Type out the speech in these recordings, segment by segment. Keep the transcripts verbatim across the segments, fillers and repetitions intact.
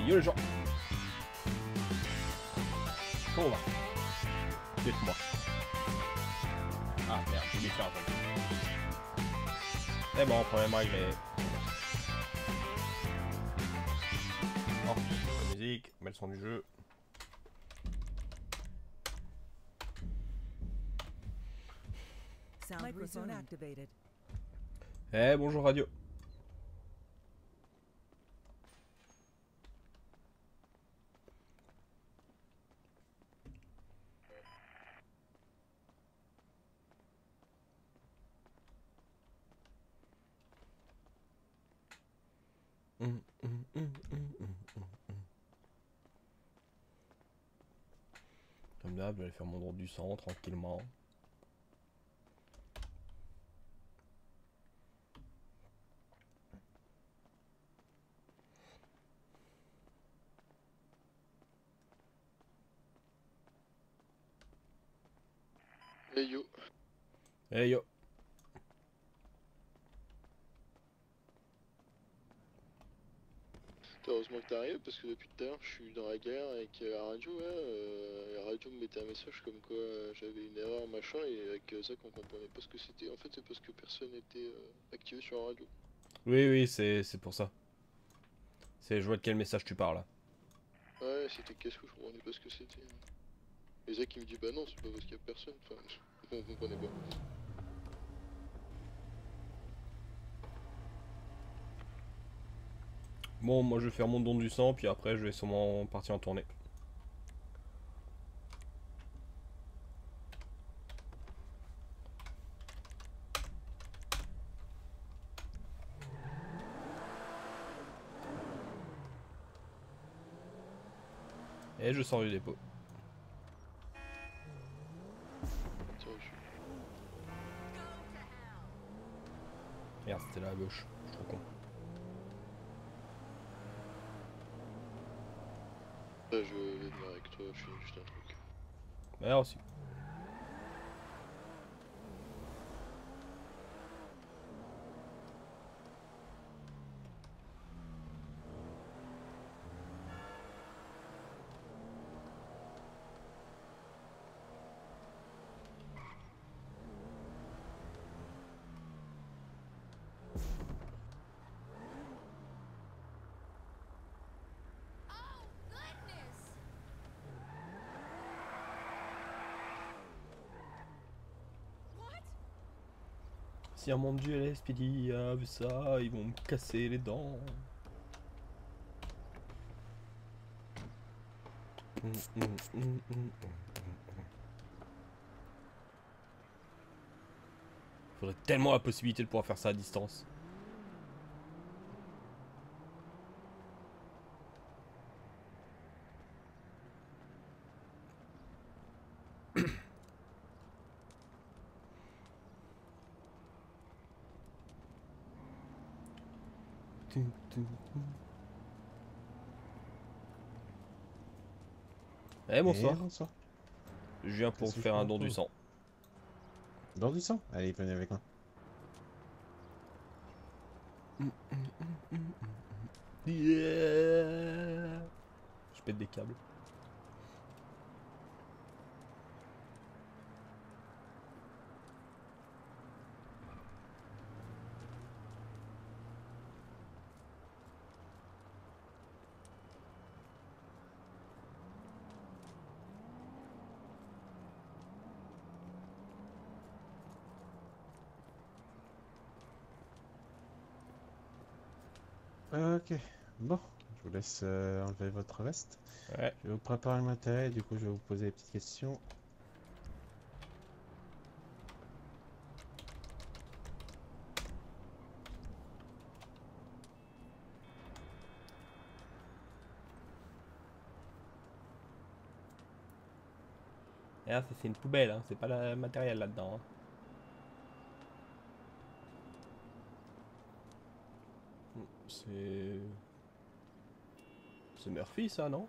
Yo les gens. Comment on va? Dites-moi. Ah merde, j'ai oublié de faire un truc. C'est bon, problème réglé. Oh, la musique, met le son du jeu. Microphone activated. Eh bonjour radio. Hum, hum, hum, hum, hum, hum. Comme d'hab, je vais aller faire mon don du sang tranquillement. Hey yo. Eh yo. Heureusement que t'arrives parce que depuis tout à l'heure je suis dans la galère avec euh, la radio là. Euh, la radio me mettait un message comme quoi euh, j'avais une erreur machin et avec euh, ça qu'on comprenait pas ce que c'était. En fait c'est parce que personne n'était euh, activé sur la radio. Oui oui c'est c'est pour ça. C'est je vois de quel message tu parles là. Ouais c'était qu'est-ce que je comprenais pas ce que c'était. Et Zach il me dit bah non c'est pas parce qu'il y a personne. Enfin on comprenait pas. Bon moi je vais faire mon don du sang puis après je vais sûrement partir en tournée. Et je sors du dépôt. C'est reçu. Merde c'était là à gauche, je suis trop con. Là je vais venir avec toi, je finis juste un truc. Merci aussi. Si un monde du L S P D a vu ça, ils vont me casser les dents. Hum, hum, hum, hum. Faudrait tellement la possibilité de pouvoir faire ça à distance. Eh bonsoir. Eh, bonsoir. Je viens pour Qu'est-ce que je faire peux un vous don du trouver? sang. Dans du sang? Allez, venez avec moi. Yeah. Je pète des câbles. Ok, bon, je vous laisse euh, enlever votre veste. Ouais. Je vais vous préparer le matériel, du coup je vais vous poser des petites questions. Et là, ça c'est une poubelle, hein. C'est pas le matériel là-dedans. Hein. C'est... C'est Murphy ça, non?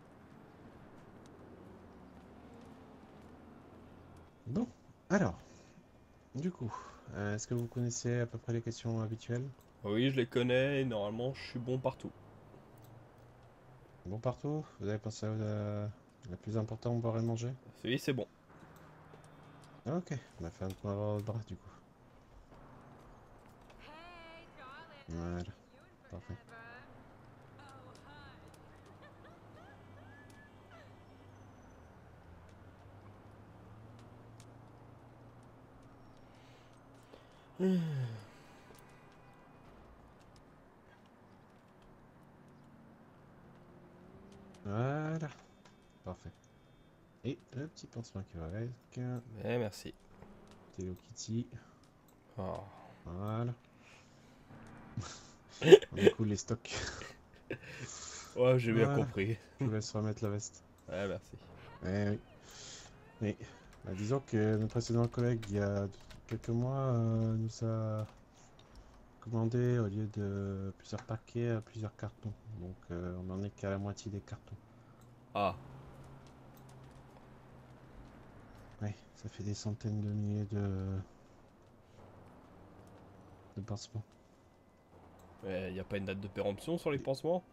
Bon, alors, du coup, euh, est-ce que vous connaissez à peu près les questions habituelles? Oui, je les connais et normalement je suis bon partout. Bon partout? Vous avez pensé à la, la plus importante, boire et manger? Oui, c'est bon. Ah, ok, on a fait un point avant le bras du coup. Voilà, parfait. Voilà, parfait. Et le petit pansement qui va avec. Eh, merci. Hello Kitty. Oh. Voilà. On écoule les stocks. Ouais, j'ai bien Voilà. compris. Je vous laisse remettre la veste. Ouais, merci. Eh oui. Mais bah, disons que notre précédent collègue, il y a quelques mois, euh, nous a commandé au lieu de plusieurs paquets, euh, plusieurs cartons. Donc euh, on en est qu'à la moitié des cartons. Ah, Oui, ça fait des centaines de milliers de, de pansements. il n'y a pas une date de péremption sur les pansements?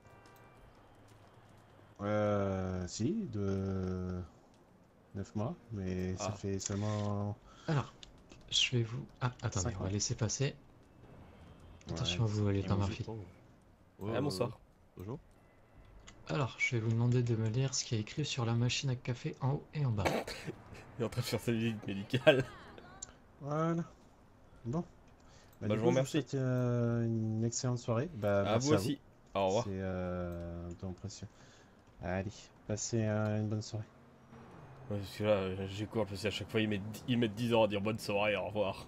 Euh, si, de neuf mois, mais ça Ah, fait seulement Alors, je vais vous... Ah, attendez, cinq on va mois. laisser passer. Ouais, Attention à vous, c'est lieutenant limite. Murphy. Oh. Oh, ouais, bonsoir. bonjour. Alors, je vais vous demander de me lire ce qui est écrit sur la machine à café en haut et en bas. Il est en train de faire sa visite médicale. Voilà. Bon. Bah, Bah, du je vous coup, je vous remercie. souhaite euh, une excellente soirée. Bah, À merci vous à vous. aussi. Au revoir. C'est euh, un temps précieux. Allez, passez euh, une bonne soirée. Ouais, parce que là, j'ai cours parce qu'à chaque fois, ils mettent, ils mettent dix ans à dire bonne soirée, au revoir.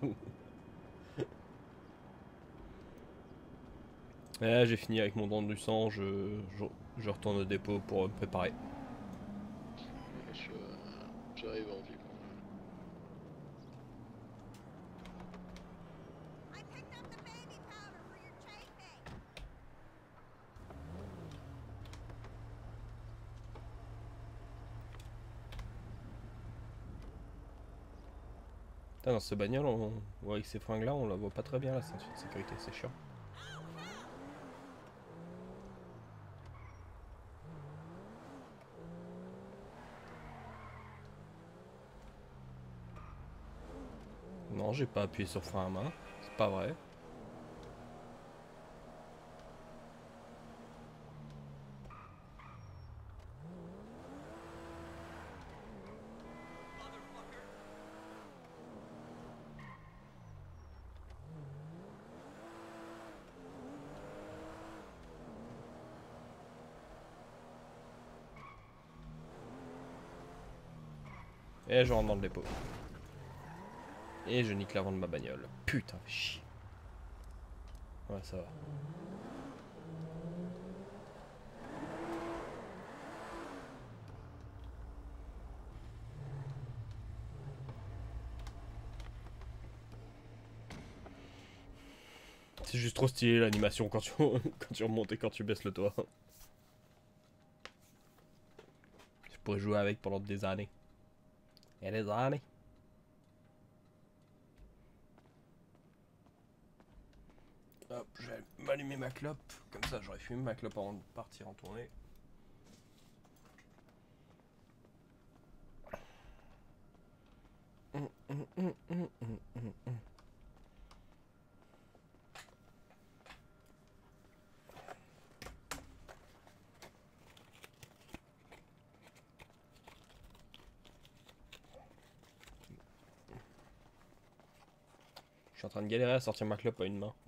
Et là, j'ai fini avec mon don du sang, je, je, je retourne au dépôt pour me préparer. Ouais, je, euh, j'arrive en ville. Putain, dans ce bagnole, on, ouais, avec ces fringues là, on la voit pas très bien la ceinture de sécurité, c'est chiant. Non, j'ai pas appuyé sur frein à main, c'est pas vrai. Et je rentre dans le dépôt. Et je nique l'avant de ma bagnole. Putain, fais chier. Ouais, ça va. C'est juste trop stylé l'animation quand tu, quand tu remontes et quand tu baisses le toit. Je pourrais jouer avec pendant des années. Et des années. Hop, je vais m'allumer ma clope. Comme ça, j'aurais fumé ma clope avant de partir en tournée. Hum, hum, hum, hum, hum, hum, hum. Je suis en train de galérer à sortir ma clope à une main.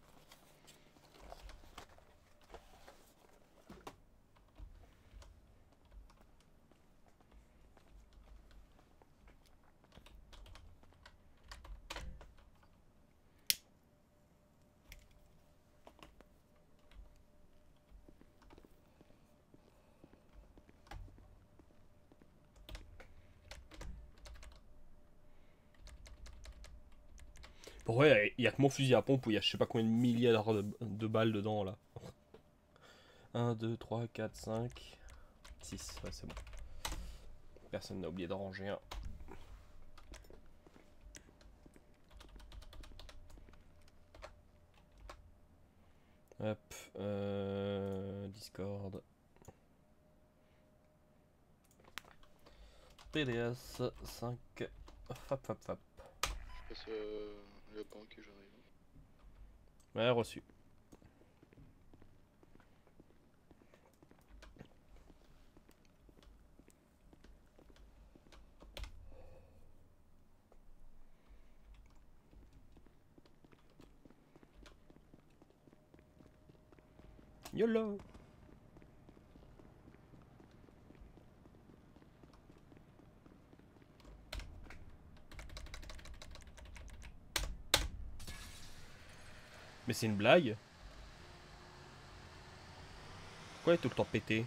Pourquoi il y a que mon fusil à pompe où il y a je sais pas combien de milliards de, de balles dedans là. un, deux, trois, quatre, cinq, six. Ouais, c'est bon. Personne n'a oublié d'en ranger un. Hop. Euh, Discord. P D S cinq. Fap fap fap. Je passe euh, à la banque et j'arrive. Ouais, reçu. YOLO. Mais c'est une blague? Pourquoi il est tout le temps pété?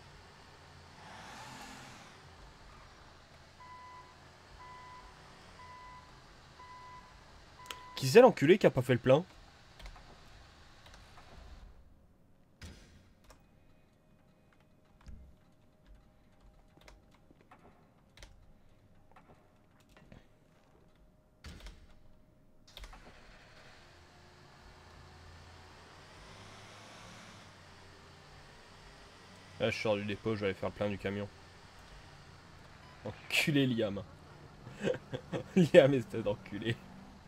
Qui c'est l'enculé qui a pas fait le plein? Là je sors du dépôt, je vais aller faire le plein du camion. Enculé Liam. Liam espèce d'enculé.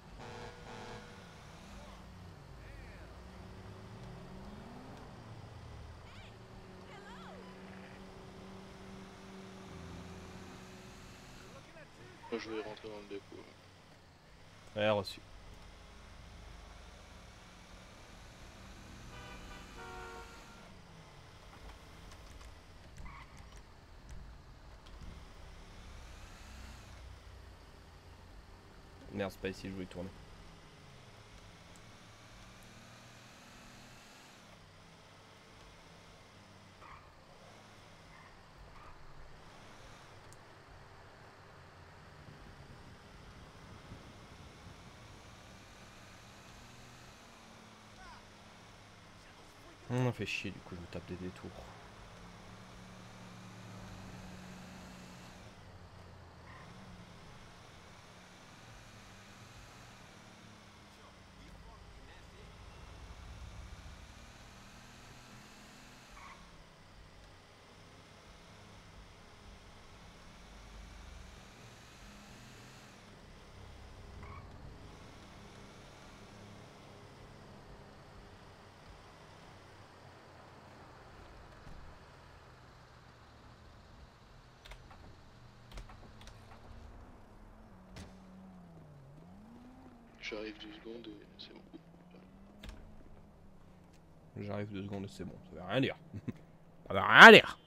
Moi je vais rentrer dans le dépôt. Ouais. Ouais, reçu. Merde, c'est pas ici, je voulais tourner. On a fait chier, du coup je me tape des détours. J'arrive deux secondes et c'est bon. J'arrive deux secondes et c'est bon, ça veut rien dire. Ça veut rien dire.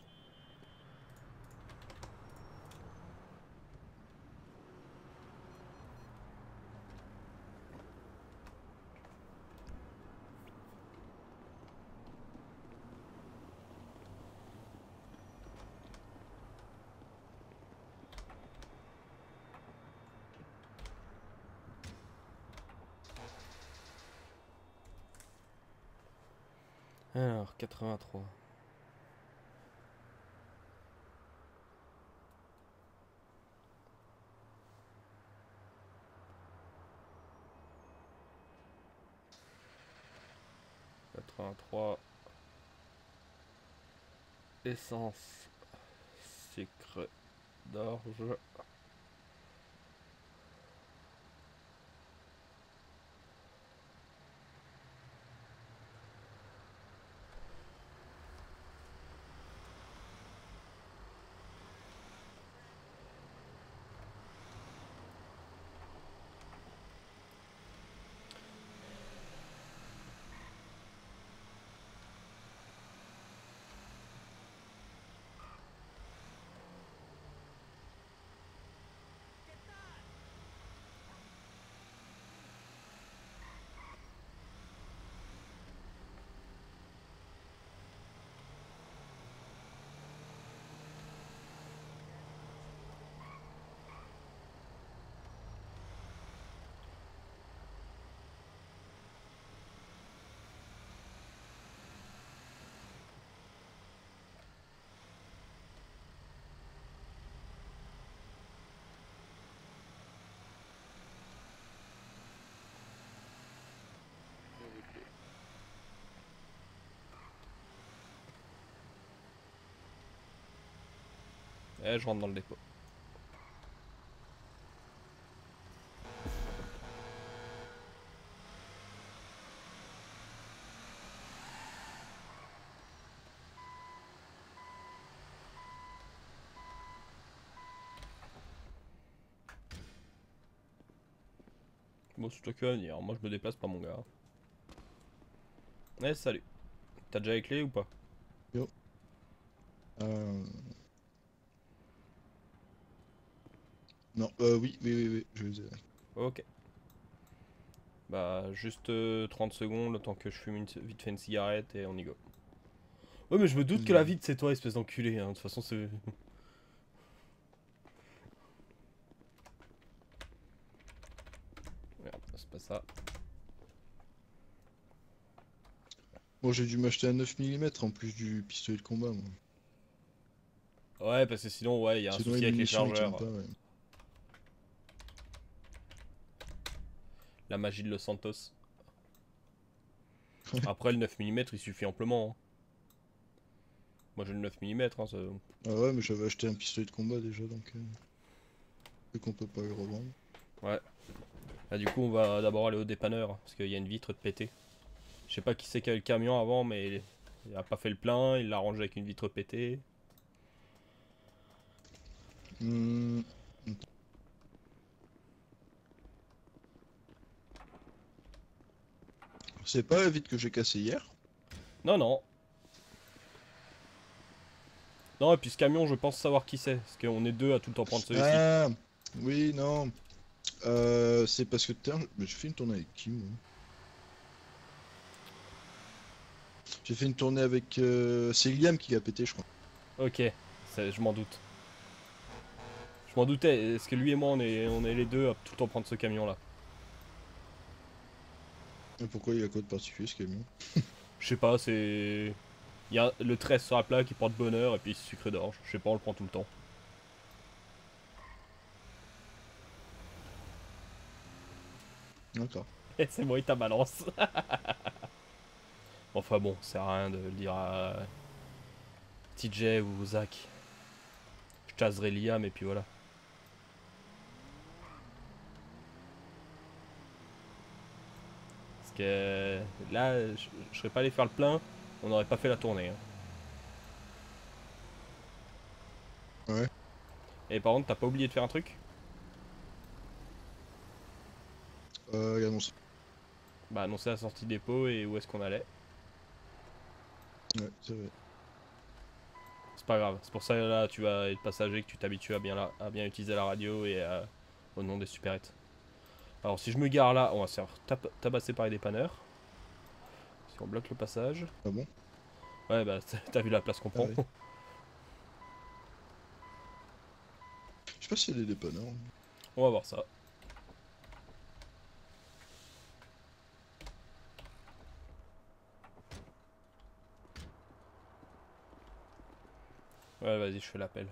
Alors, quatre-vingt-trois. quatre-vingt-trois. Essence. Sucre d'orge. Et je rentre dans le dépôt. Bon, c'est toi qui vas venir. Moi, je me déplace pas, mon gars. Eh, salut. T'as déjà les clés ou pas? Euh... Non, euh, oui, oui, oui, oui, je les ai. Ok. Bah, juste euh, trente secondes, le temps que je fume une, vite fait une cigarette et on y go. Ouais, mais je me doute que la Hmm. vide, c'est toi, espèce d'enculé. Hein. De toute façon, c'est. Merde, c'est pas ça. Bon, j'ai dû m'acheter un neuf millimètres en plus du pistolet de combat, moi. Ouais, parce que sinon, ouais, il y a un Sinon, souci les avec les munitions, ils tiennent chargeurs. pas, ouais. La magie de Los Santos. Après, le neuf millimètres, il suffit amplement. Hein. Moi, j'ai le neuf millimètres. Hein, ça... Ah ouais, mais j'avais acheté un pistolet de combat déjà, donc... Euh... Vu qu'on peut pas le revendre. Ouais. Là, du coup, on va d'abord aller au dépanneur, parce qu'il y a une vitre de pété. Je sais pas qui c'est qui a eu le camion avant, mais il a pas fait le plein, il l'a rangé avec une vitre pétée. Hmm. C'est pas la vitre que j'ai cassée hier? Non, non. Non, et puis ce camion, je pense savoir qui c'est, parce qu'on est deux à tout le temps prendre celui-ci. Ah oui, non. Euh, c'est parce que putain, mais j'ai fait une tournée avec qui, moi? J'ai fait une tournée avec... Euh... C'est Liam qui l'a pété, je crois. Ok, c'est- je m'en doute. Je m'en doutais, est-ce que lui et moi, on est, on est les deux à tout le temps prendre ce camion-là? Et pourquoi il a quoi de particulier, ce camion? Je sais pas, c'est... Il y a le treize sur la plaque qui porte bonheur, et puis sucre d'orge. Je sais pas, on le prend tout le temps. D'accord. Et c'est moi, il t'a balance. Enfin bon, ça sert à rien de le dire à T J ou Zach. Je taserai Liam et puis voilà. Parce que là, je, je serais pas allé faire le plein, on n'aurait pas fait la tournée. Hein. Ouais. Et par contre, t'as pas oublié de faire un truc? Euh, il annonce. Bah annoncer la sortie dépôt et où est-ce qu'on allait. Ouais, c'est vrai. C'est pas grave, c'est pour ça là tu vas être passager que tu t'habitues à bien, la- à bien utiliser la radio et à- au nom des supérettes. Alors si je me gare là, on va se faire tap- tabasser par les dépanneurs. Si on bloque le passage. Ah bon? Ouais bah t'as vu la place qu'on Ah prend. ouais. Je sais pas s'il y a des dépanneurs. On va voir ça. Ouais vas-y je fais l'appel.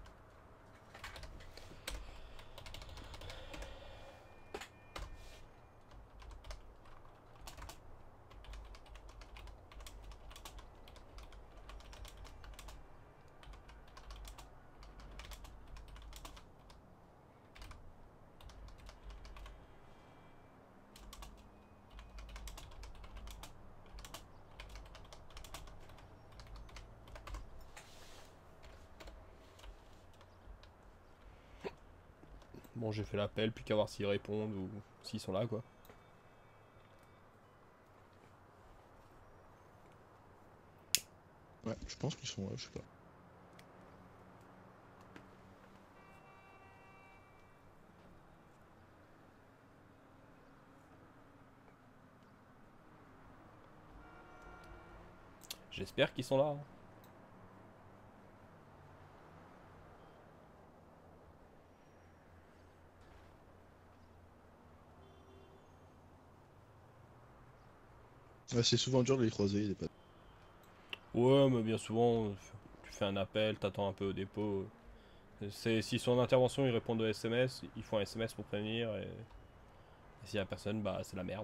Bon j'ai fait l'appel, plus qu'à voir s'ils répondent ou s'ils sont là quoi. Ouais, je pense qu'ils sont là, je sais pas. J'espère qu'ils sont là. Hein. Ouais, c'est souvent dur de les croiser, les dépanneurs. Ouais mais bien souvent tu fais un appel, t'attends un peu au dépôt. C'est s'ils sont en intervention ils répondent au S M S, ils font un S M S pour prévenir et, et s'il y a personne bah c'est la merde.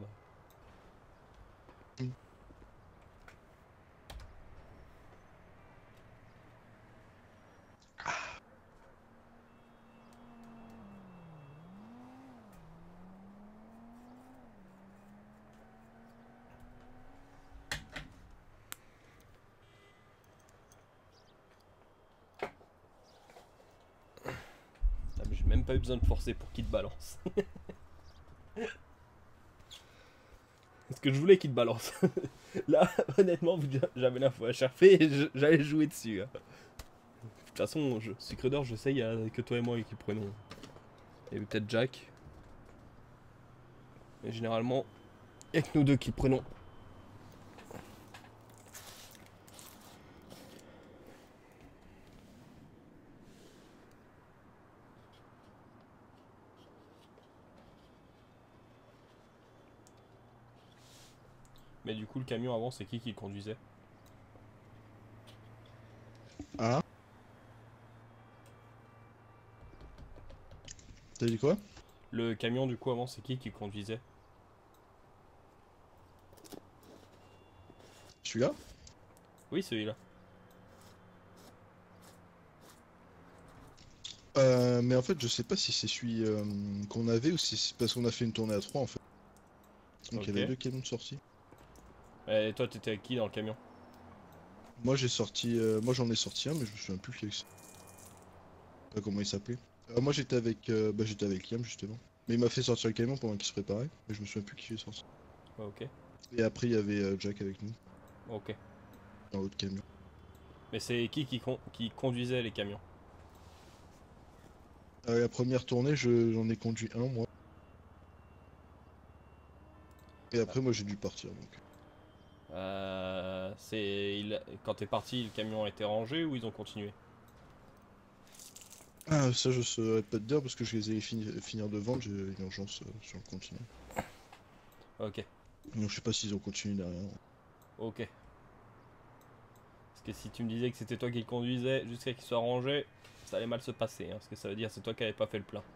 Mm. Ah, mais j'ai même pas eu besoin de forcer pour qu'ils te balancent. Parce que je voulais qu'il te balance. Là, honnêtement, vu que j'avais l'info à H R P, je- j'allais jouer dessus. hein. De toute façon, je, Sucre d'or, je sais, il y a que toi et moi qui prenons. Il y avait peut-être Jack. Mais généralement, il n'y a que nous deux qui prenons. Mais du coup, le camion avant, c'est qui qui le conduisait? Ah. T'as dit quoi? Le camion, du coup, avant, c'est qui qui le conduisait? Celui-là? Oui, celui-là. Euh, mais en fait, je sais pas si c'est celui euh, qu'on avait ou si c'est parce qu'on a fait une tournée à trois en fait. Donc il y Ok. avait deux camions de sortie. Et toi, t'étais avec qui dans le camion? Moi j'ai sorti, euh, moi j'en ai sorti un, mais je me souviens plus qui c'est. Pas comment il s'appelait. Euh, moi j'étais avec, euh, bah j'étais avec Liam justement. Mais il m'a fait sortir le camion pendant qu'il se préparait, mais je me souviens plus qui j'ai sorti. Ouais, ok. Et après il y avait euh, Jack avec nous, Ok. dans l'autre camion. Mais c'est qui qui, con- qui conduisait les camions? Euh, la première tournée, je- j'en ai conduit un moi. Et après moi j'ai dû partir donc. Euh, c'est il- Quand t'es parti, le camion a été rangé ou ils ont continué? Ah ça je saurais pas te dire parce que je les ai fini, finir de vendre, j'ai une urgence euh, sur le continent. Ok. Donc je sais pas s'ils ont continué derrière. Ok. Parce que si tu me disais que c'était toi qui le conduisais jusqu'à qu'il soit rangé, ça allait mal se passer. Hein, parce que ça veut dire que c'est toi qui n'avais pas fait le plein.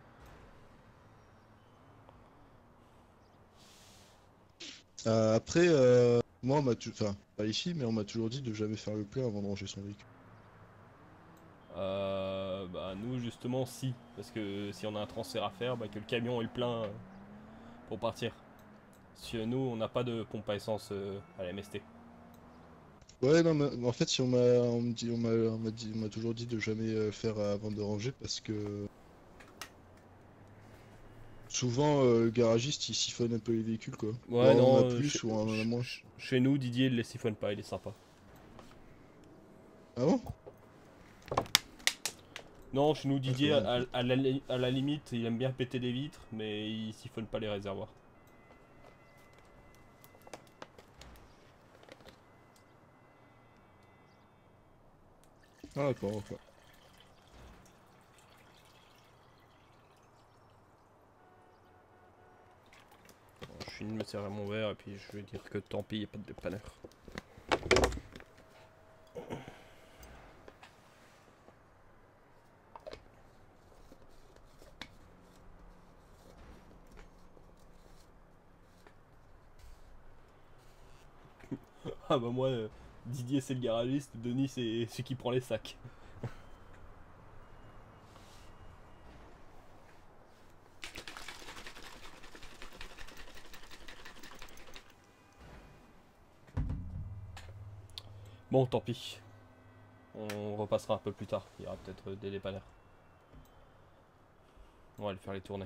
Euh, après, euh, moi on m'a tu- enfin pas ici, mais on m'a toujours dit de jamais faire le plein avant de ranger son véhicule. Euh, bah nous justement si. Parce que si on a un transfert à faire, bah que le camion ait le plein euh, pour partir. Si nous on n'a pas de pompe à essence euh, à la M S T. Ouais, non, mais en fait, si on m'a, on me dit, on m'a, on m'a dit, on m'a toujours dit de jamais euh, faire avant de ranger parce que souvent euh, le garagiste il siphonne un peu les véhicules quoi. Ouais Bon, on en non, a euh, chez, plus ou on en a moins. ch- chez nous Didier il les siphonne pas, il est sympa. Ah bon? Non, chez nous Didier D'accord. à, à la, li- à la limite il aime bien péter des vitres mais il siphonne pas les réservoirs. Ah d'accord, ok. Bon, je finis de me servir mon verre et puis je vais dire que tant pis, il n'y a pas de dépanneur. Ah bah moi, euh, Didier c'est le garagiste, Denis c'est celui qui prend les sacs. Bon, tant pis. On repassera un peu plus tard, il y aura peut-être euh, des dépanneurs. On va aller faire les tournées.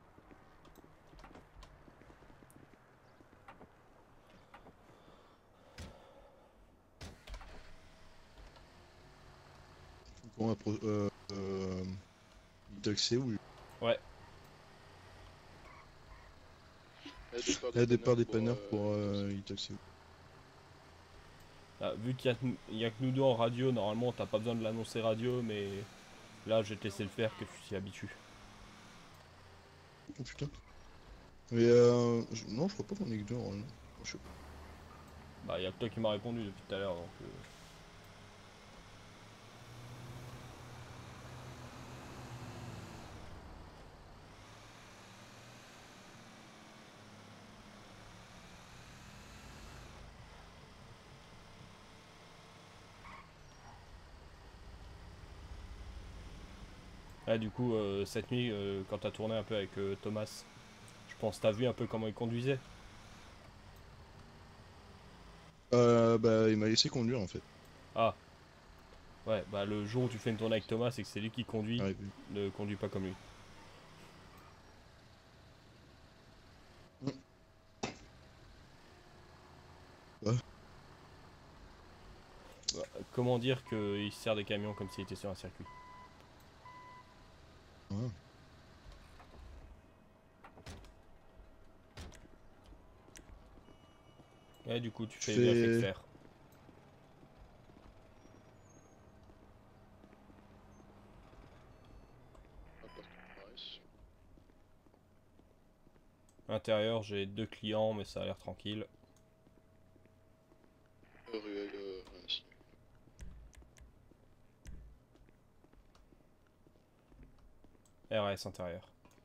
Bon, après, euh, euh, taxé ou Ouais, Le départ le départ des dépanneur panneurs pour euh, Itaxi. ah, vu qu'il y, a que- il y a que nous deux en radio, normalement t'as pas besoin de l'annoncer radio, mais là je vais te laisser le faire que tu t'y habitues. Oh putain. Mais euh, je- non, je crois pas qu'on est que deux normalement. Je sais pas. Bah il y a que toi qui m'as répondu depuis tout à l'heure, donc... euh, Ah, du coup, euh, cette nuit, euh, quand t'as tourné un peu avec euh, Thomas, je pense que t'as vu un peu comment il conduisait. Euh, bah, il m'a laissé conduire en fait. Ah, ouais, bah le jour où tu fais une tournée avec Thomas et que c'est lui qui conduit, Ouais, ne conduis pas comme lui. Comment dire qu'il sert des camions comme s'il était sur un circuit? Ouais. Ouais, du coup, tu Tu fais les vérifier de fais- faire. Appartement Intérieur, j'ai deux clients, mais ça a l'air tranquille. Ruelle, euh, ainsi. R S intérieur.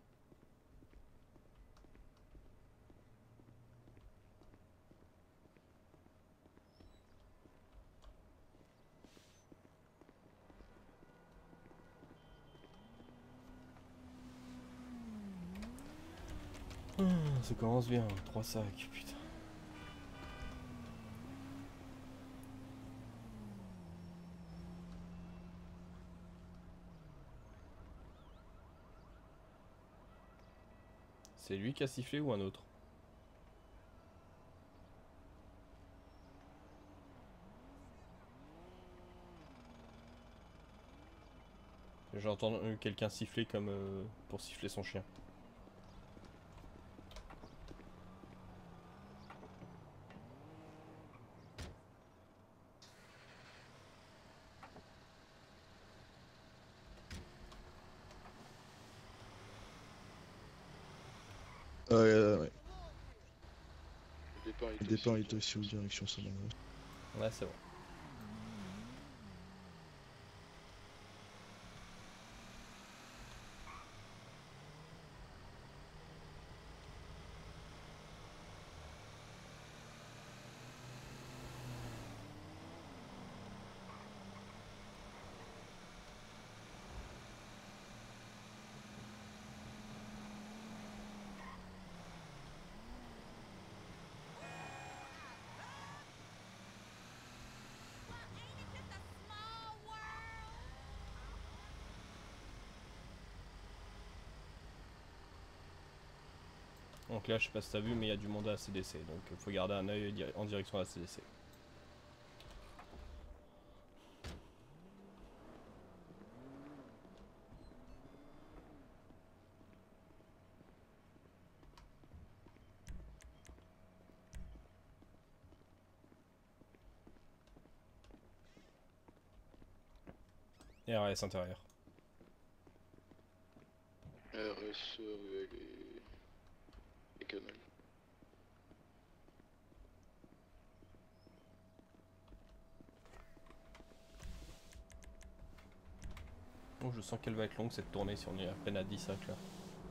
Hum, ça commence bien, trois sacs, putain. C'est lui qui a sifflé ou un autre? J'ai entendu quelqu'un siffler comme euh, pour siffler son chien. Ouais, ouais, ouais. Le départ, Le départ est aussi aux directions ça m'intéresse. Ouais, c'est bon. Donc là, je sais pas si t'as vu, mais il y a du monde à la C D C. Donc il faut garder un œil dir- en direction de la C D C. R S intérieur. R S, ruelle et... et canal. Oh, je sens qu'elle va être longue cette tournée si on est à peine à dix sacs là.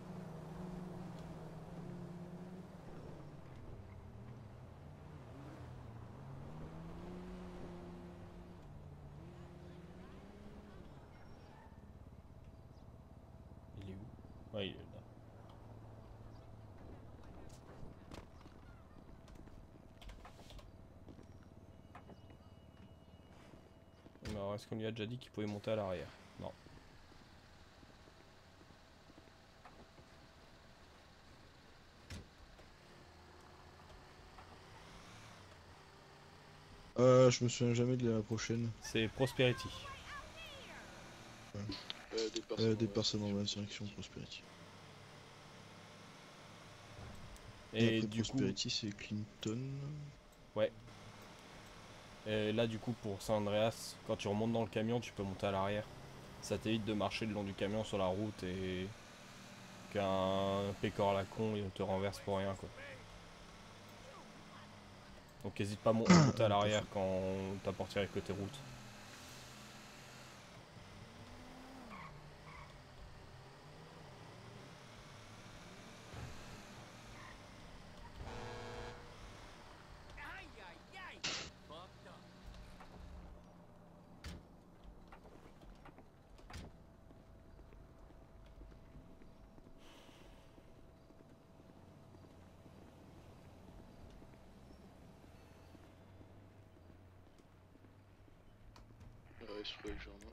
Il est où? Ouais, il est là. Alors, est-ce qu'on lui a déjà dit qu'il pouvait monter à l'arrière? Non. Euh, je me souviens jamais de la prochaine. C'est Prosperity. Euh, départ, Euh, c'est des dans personnes en la direction Prosperity. Et, Et après du coup, Prosperity, c'est Clinton. ouais. Et là, du coup, pour San Andreas, quand tu remontes dans le camion, tu peux monter à l'arrière. Ça t'évite de marcher le long du camion sur la route et qu'un pécor à la con il te renverse pour rien, quoi. Donc n'hésite pas à mon- à monter à l'arrière quand ta portière est côté route. R S, ruelle, jardin.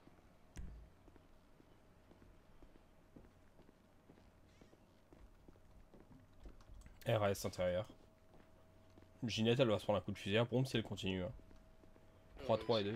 R S intérieur. Ginette elle va se prendre un coup de fusil à pompe si elle continue. Hein. trois trois et deux.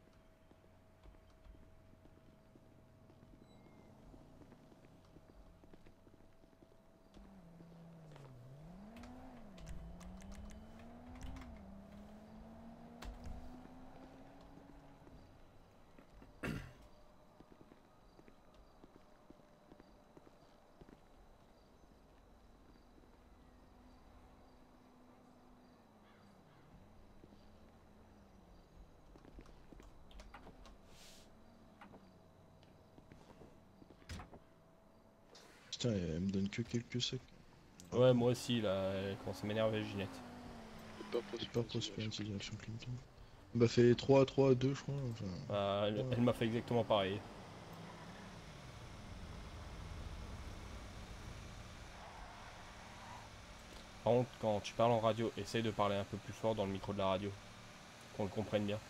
Putain, elle me donne que quelques sacs. Ouais, moi aussi, là, elle commence à m'énerver, Ginette. J'ai pas C'est pas Prosperity Prosperity direction Clinton. Elle m'a fait trois trois deux, je crois. Enfin, Bah, elle Ouais. elle m'a fait exactement pareil. Par contre, quand tu parles en radio, essaye de parler un peu plus fort dans le micro de la radio. Qu'on le comprenne bien.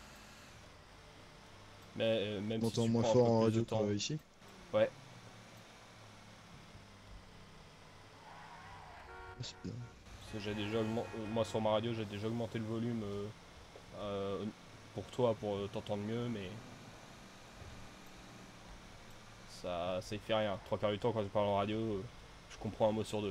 Mais euh, même on si m'entend tu moins prends un fort peu en plus radio de que temps. euh, ici. Ouais, Ah, c'est bien. parce que j'ai déjà augmenté, moi sur ma radio, j'ai déjà augmenté le volume euh, euh, pour toi, pour euh, t'entendre mieux, mais ça, ça y fait rien. Trois quarts du temps, quand je parle en radio, euh, je comprends un mot sur deux.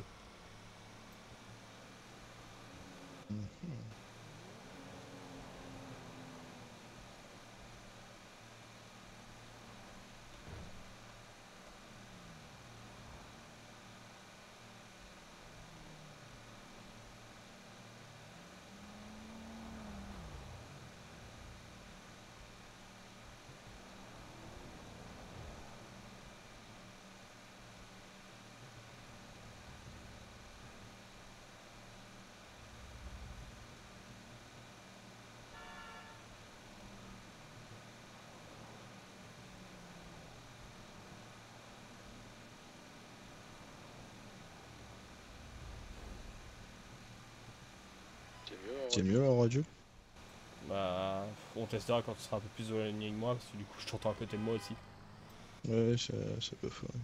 C'est mieux en C'est radio. mieux en radio? Bah, on testera quand tu seras un peu plus éloigné que moi, parce que du coup, je t'entends à côté de moi aussi. Ouais, ça, ça peut faire.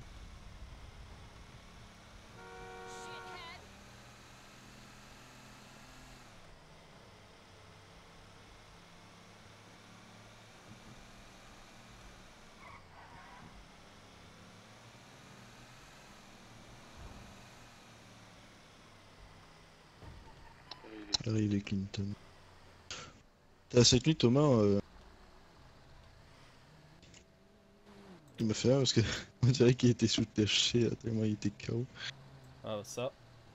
Arrivé. Arrivé Clinton. T'as cette nuit, Thomas, euh... il m'a fait rire parce que on dirait qu'il était sous T H C là, tellement il était K O. Ah, ça.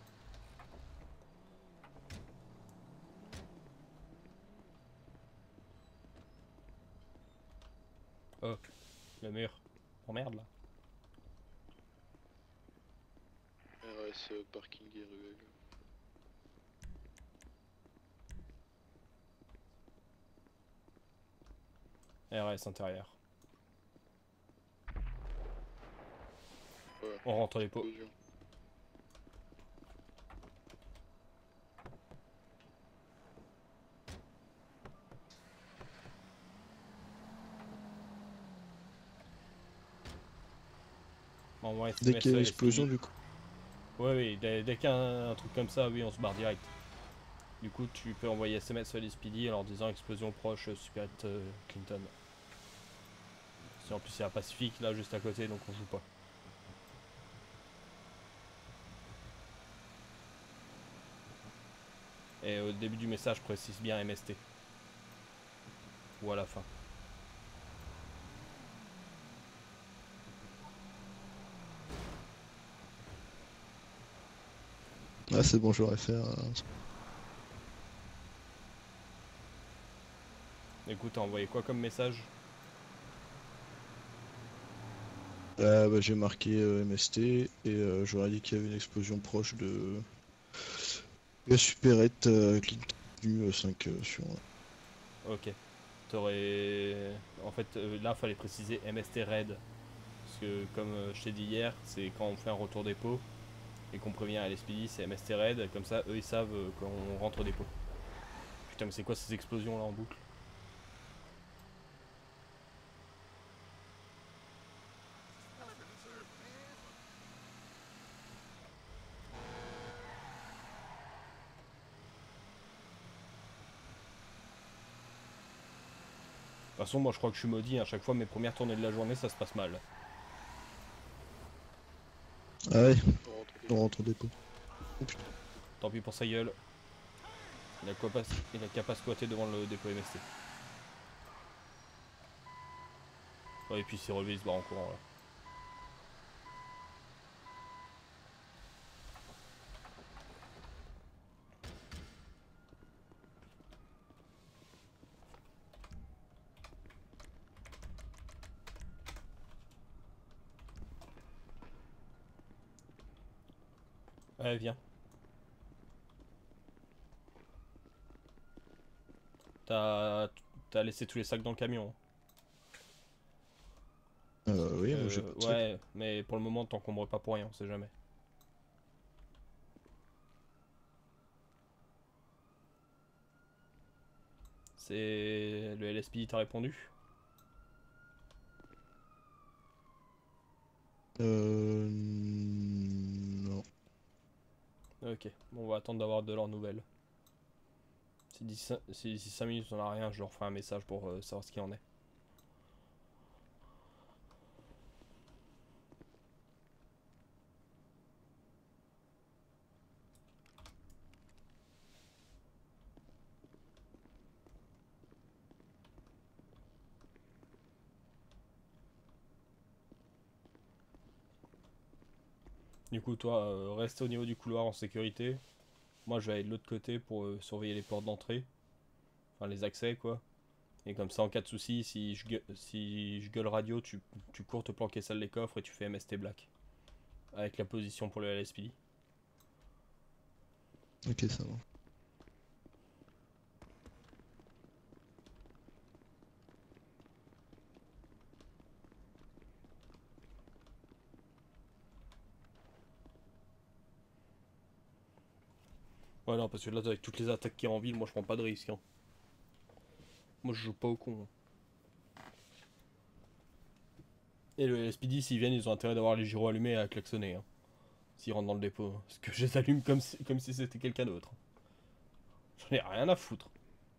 Oh, le mur. Oh merde là. R S euh, parking et ruelle. R S intérieur. Voilà. On rentre les pots. Explosion. On va Dès qu'il y a S M S, l'explosion, S P I. du coup. Ouais, oui, dès, dès qu'il y a un, un truc comme ça, oui, on se barre direct. Du coup, tu peux envoyer S M S à l'S P D en leur disant explosion proche, Super euh, Clinton. Si en plus il y a un Pacifique là juste à côté, donc on joue pas. Et au début du message, précise bien M S T. Ou à la fin. Ah, c'est bon, j'aurais fait. Euh... Écoute, t'as envoyé quoi comme message? Ah, bah, j'ai marqué euh, M S T et euh, j'aurais dit qu'il y avait une explosion proche de la supérette euh, Clinton euh, cinq euh, sur. Ok. T'aurais... En fait, euh, là, fallait préciser M S T raid. Parce que, comme euh, je t'ai dit hier, c'est quand on fait un retour dépôt et qu'on prévient à l'S P D, c'est M S T raid. Comme ça, eux, ils savent euh, quand on rentre au dépôt. Putain, mais c'est quoi ces explosions là en boucle? toute façon, moi je crois que je suis maudit, à chaque fois mes premières tournées de la journée ça se passe mal. Ah ouais, On rentre au on dépôt. rentre au dépôt. Tant pis pour sa gueule. Il a quoi pas... Il a qu'à pas squatter devant le dépôt M S T. Ouais, et puis il s'est relevé, il se barre en courant là. Ouais, viens. T'as t'as laissé tous les sacs dans le camion. Euh, oui, moi j'ai Euh, pas de sac. ouais, mais pour le moment t'encombres pas pour rien, on sait jamais. C'est... Le L S P D t'a répondu? Euh... Non. Ok, bon, on va attendre d'avoir de leurs nouvelles. Si d'ici si d'ici cinq minutes on a rien, je leur ferai un message pour euh, savoir ce qu'il en est. Du coup, toi, euh, reste au niveau du couloir en sécurité. Moi, je vais aller de l'autre côté pour euh, surveiller les portes d'entrée. Enfin, les accès, quoi. Et comme ça, en cas de souci, si je, gueule, si je gueule radio, tu, tu cours te planquer salle des coffres et tu fais M S T Black. Avec la position pour le L S P D. Ok, ça va. Ouais, non, parce que là, avec toutes les attaques qu'il y a en ville, moi, je prends pas de risque. Hein. Moi, je joue pas au con. Hein. Et le L S P D, s'ils viennent, ils ont intérêt d'avoir les gyros allumés et à klaxonner. Hein. S'ils rentrent dans le dépôt. Hein. Parce que je les allume comme si, comme si c'était quelqu'un d'autre. J'en ai rien à foutre.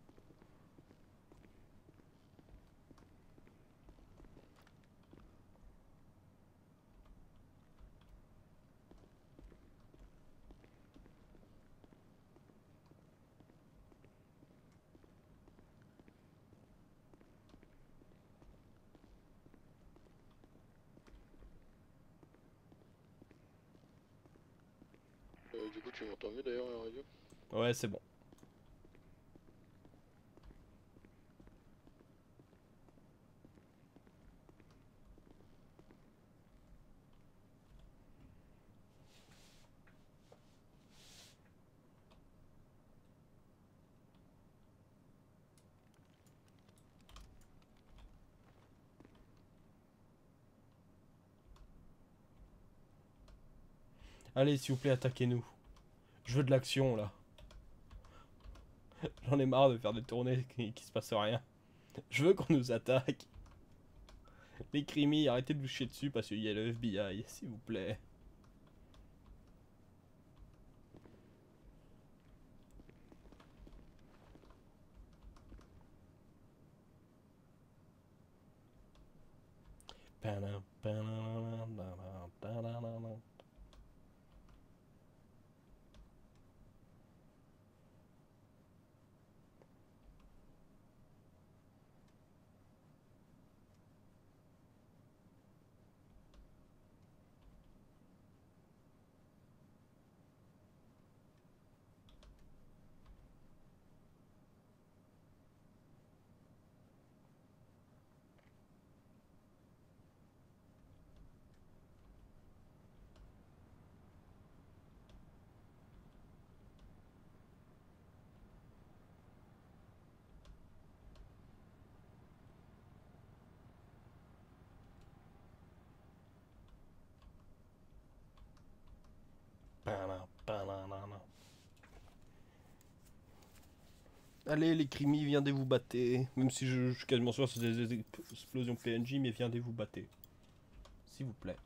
Euh, du coup, tu m'entends mieux d'ailleurs à la radio? Ouais, c'est bon. Allez, s'il vous plaît, attaquez-nous. Je veux de l'action, là. J'en ai marre de faire des tournées qui, qui se passe rien. Je veux qu'on nous attaque. Les crimis, arrêtez de vous chier dessus parce qu'il y a le F B I, s'il vous plaît. Allez, les crimis, viendez vous battre. Même si je, je suis quasiment sûr que c'est des explosions P N J, mais viendez vous battre. S'il vous plaît.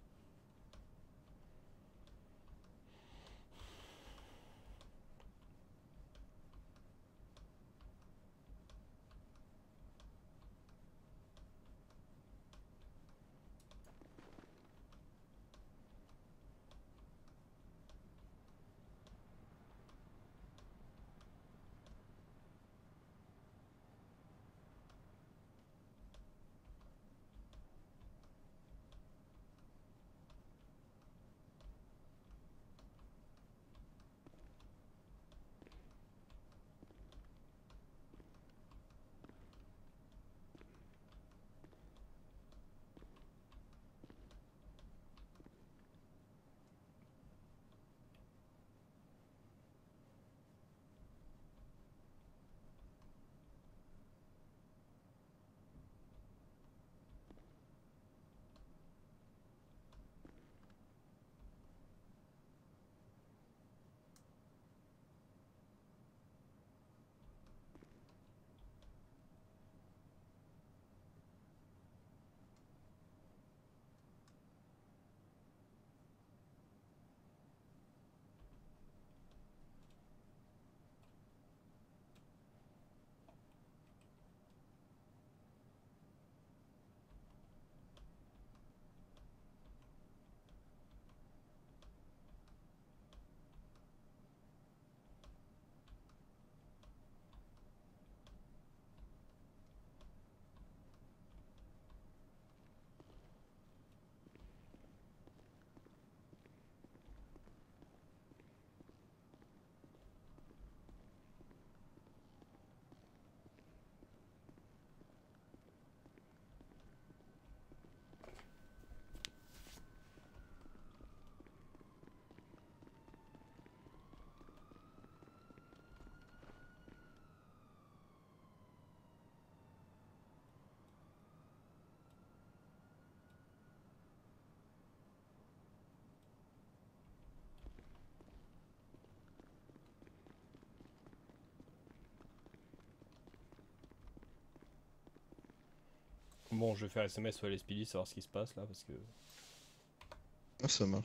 bon, je vais faire S M S ou L S P D, savoir ce qui se passe là, parce que... Ah, ça marche.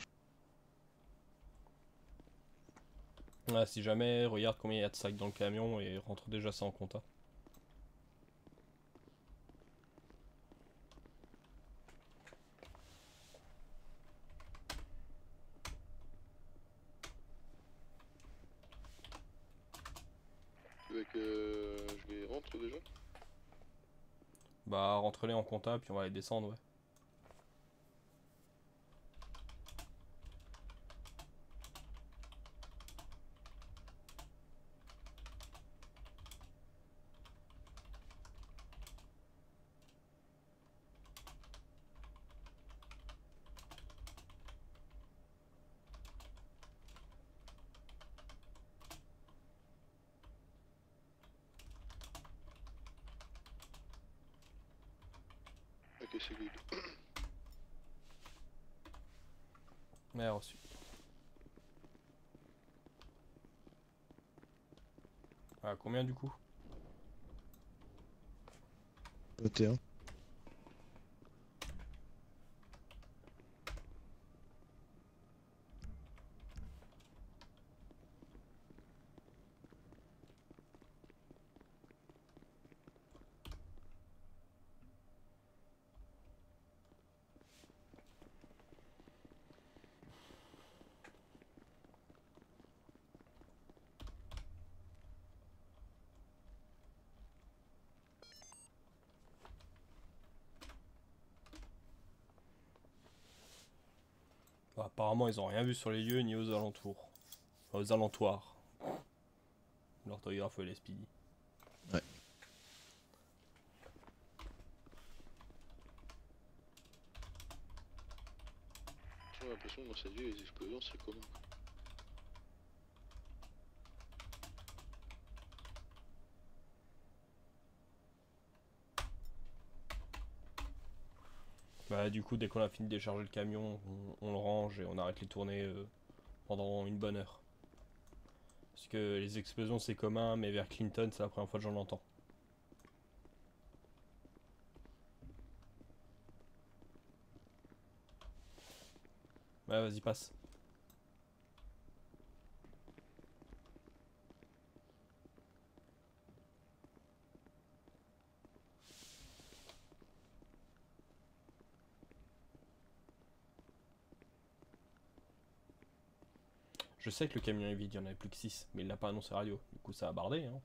Ah, si jamais, regarde combien il y a de sacs dans le camion et rentre déjà ça en compta. Tu veux que je les rentre déjà? Bah, rentre-les en compta, puis on va les descendre, ouais. Ok, c'est good. Ouais, reçu. Ah, combien du coup? vingt et un. Bah, apparemment, ils ont rien vu sur les lieux ni aux alentours. Enfin, aux alentoirs. L'orthographe ou L S P D. Ouais. J'ai l'impression que dans cette ville, les explosions, c'est commun. Bah, du coup, dès qu'on a fini de décharger le camion, on, on le range et on arrête les tournées euh, pendant une bonne heure. Parce que les explosions, c'est commun, mais vers Clinton, c'est la première fois que j'en entends. Ouais, vas-y, passe. Je sais que le camion est vide, il y en avait plus que six, mais il l'a pas annoncé radio. Du coup, ça a bardé, hein.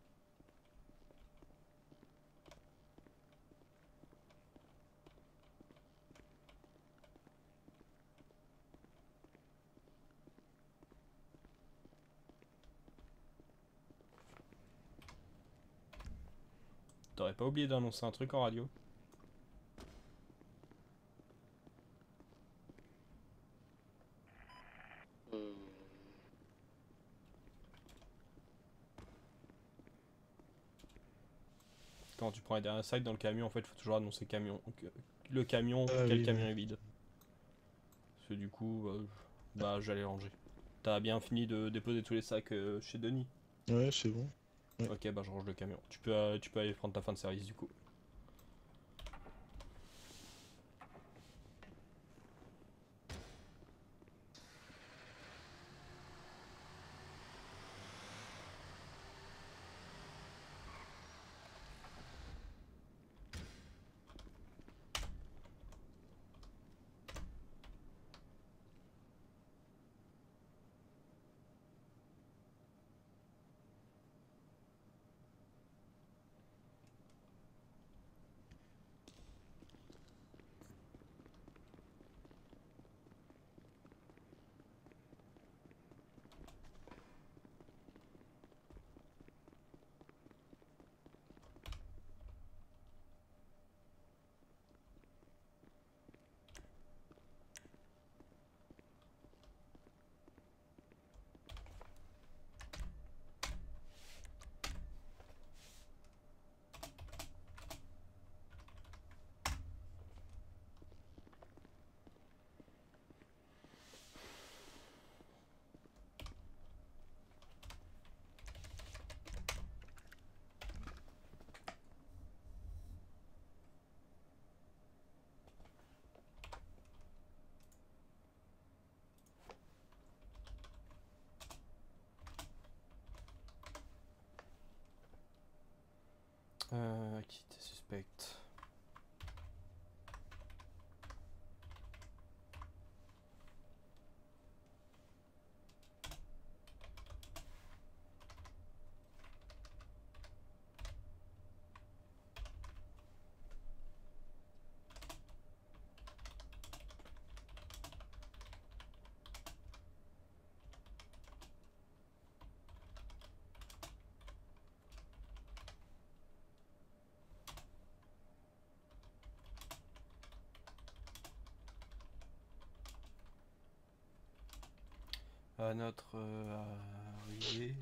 T'aurais pas oublié d'annoncer un truc en radio? Euh... Quand tu prends les derniers sacs dans le camion, en fait, il faut toujours annoncer camion. que- Le camion, Ah quel oui, camion oui. est vide. Parce que du coup, euh, bah, j'allais ranger. T'as bien fini de déposer tous les sacs euh, chez Denis? Ouais, c'est bon. Ouais. Ok, bah je range le camion. Tu peux, euh, tu peux aller prendre ta fin de service du coup. Euh, activité suspecte. À notre euh, arrivée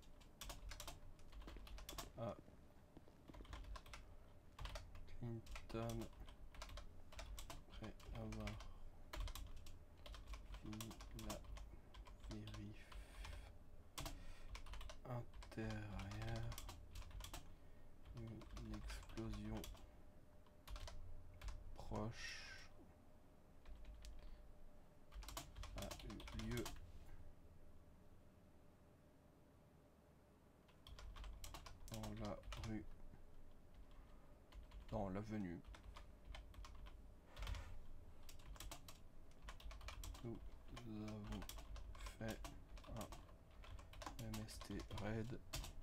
à Clinton, après avoir fini la vérif intérieure, une explosion proche a eu lieu. Dans la rue, dans l'avenue. Nous avons fait un M S T raid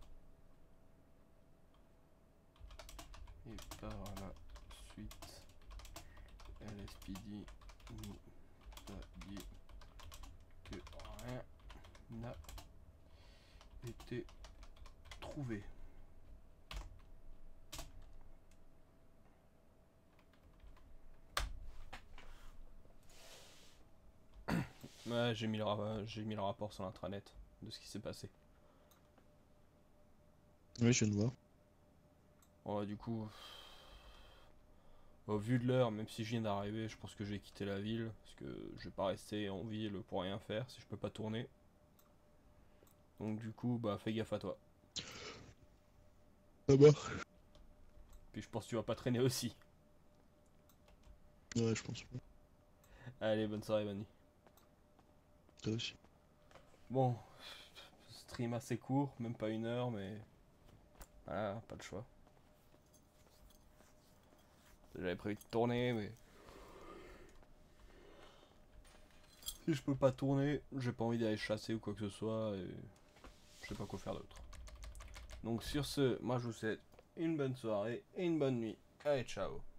et par la suite L S P D nous a dit que rien n'a été trouvé. Ouais, j'ai mis, le ra- j'ai mis le rapport sur l'intranet de ce qui s'est passé. Oui, je viens de voir. Ouais, du coup, au vu de l'heure, même si je viens d'arriver, je pense que je vais quitter la ville. Parce que je vais pas rester en ville pour rien faire si je peux pas tourner. Donc du coup, bah fais gaffe à toi. Ah bah. Puis je pense que tu vas pas traîner aussi. Ouais, je pense pas. Allez, bonne soirée, bonne nuit. Toi aussi. Bon, stream assez court, même pas une heure, mais... Ah, pas le choix. J'avais prévu de tourner, mais... Si je peux pas tourner, j'ai pas envie d'aller chasser ou quoi que ce soit, et... Je sais pas quoi faire d'autre. Donc sur ce, moi je vous souhaite une bonne soirée et une bonne nuit. Allez, ciao.